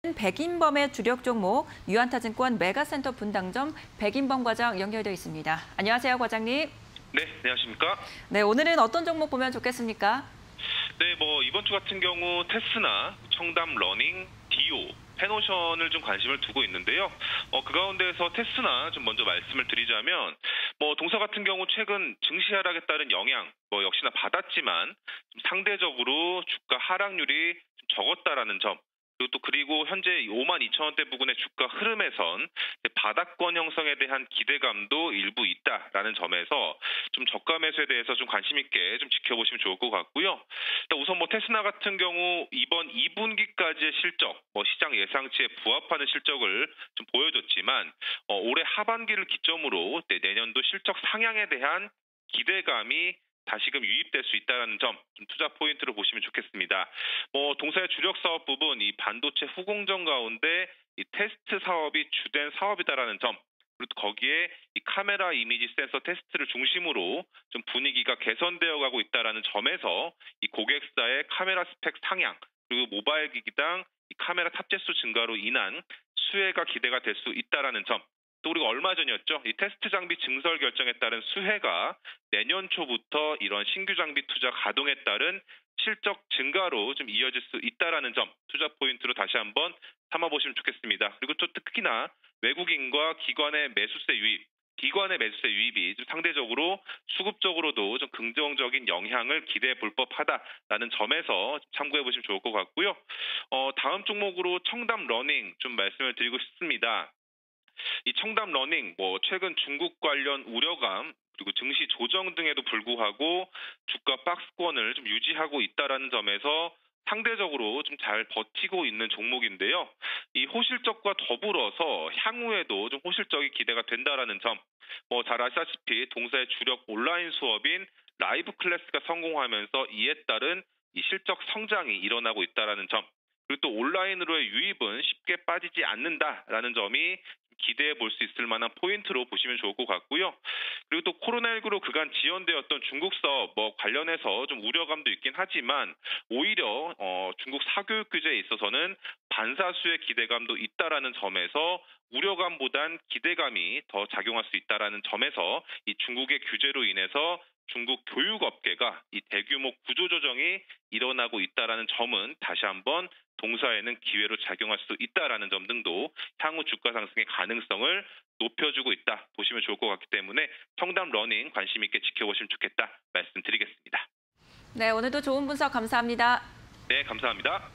백인범의 주력 종목 유안타증권 메가센터 분당점 백인범 과장 연결되어 있습니다. 안녕하세요, 과장님. 네, 안녕하십니까? 네, 오늘은 어떤 종목 보면 좋겠습니까? 네, 이번 주 같은 경우 테스나, 청담 러닝, 디오, 페노션을 좀 관심을 두고 있는데요. 그 가운데에서 테스나 좀 먼저 말씀을 드리자면, 동사 같은 경우 최근 증시 하락에 따른 영향, 역시나 받았지만 좀 상대적으로 주가 하락률이 좀 적었다라는 점. 그리고 현재 52,000원대 부근의 주가 흐름에선 바닥권 형성에 대한 기대감도 일부 있다라는 점에서 좀 저가 매수에 대해서 좀 관심 있게 좀 지켜보시면 좋을 것 같고요. 일단 우선 테스나 같은 경우 이번 2분기까지의 실적, 시장 예상치에 부합하는 실적을 좀 보여줬지만 올해 하반기를 기점으로 내년도 실적 상향에 대한 기대감이 다시금 유입될 수 있다는 점, 좀 투자 포인트로 보시면 좋겠습니다. 동사의 주력 사업 부분, 이 반도체 후공정 가운데 이 테스트 사업이 주된 사업이다라는 점, 그리고 거기에 이 카메라 이미지 센서 테스트를 중심으로 좀 분위기가 개선되어 가고 있다라는 점에서 이 고객사의 카메라 스펙 상향, 그리고 모바일 기기당 이 카메라 탑재수 증가로 인한 수혜가 기대가 될 수 있다라는 점. 또 우리가 얼마 전이었죠. 이 테스트 장비 증설 결정에 따른 수혜가 내년 초부터 이런 신규 장비 투자 가동에 따른 실적 증가로 좀 이어질 수 있다라는 점, 투자 포인트로 다시 한번 삼아보시면 좋겠습니다. 그리고 또 특히나 외국인과 기관의 매수세 유입이 좀 상대적으로 수급적으로도 좀 긍정적인 영향을 기대해 볼 법하다라는 점에서 참고해 보시면 좋을 것 같고요. 다음 종목으로 청담 러닝 좀 말씀을 드리고 싶습니다. 이 청담 러닝, 최근 중국 관련 우려감, 그리고 증시 조정 등에도 불구하고 주가 박스권을 좀 유지하고 있다라는 점에서 상대적으로 좀 잘 버티고 있는 종목인데요. 이 호실적과 더불어서 향후에도 좀 호실적이 기대가 된다라는 점, 잘 아시다시피 동사의 주력 온라인 수업인 라이브 클래스가 성공하면서 이에 따른 이 실적 성장이 일어나고 있다라는 점, 그리고 또 온라인으로의 유입은 쉽게 빠지지 않는다라는 점이 기대해 볼 수 있을 만한 포인트로 보시면 좋을 것 같고요. 그리고 또 코로나19로 그간 지연되었던 중국 사업 관련해서 좀 우려감도 있긴 하지만 오히려 중국 사교육 규제에 있어서는 반사수의 기대감도 있다라는 점에서 우려감보단 기대감이 더 작용할 수 있다라는 점에서 이 중국의 규제로 인해서 중국 교육업계가 이 대규모 구조조정이 일어나고 있다라는 점은 다시 한번 동사에는 기회로 작용할 수 있다라는 점 등도 향후 주가 상승의 가능성을 높여주고 있다 보시면 좋을 것 같기 때문에 청담 러닝 관심 있게 지켜보시면 좋겠다 말씀드리겠습니다. 네, 오늘도 좋은 분석 감사합니다. 네, 감사합니다.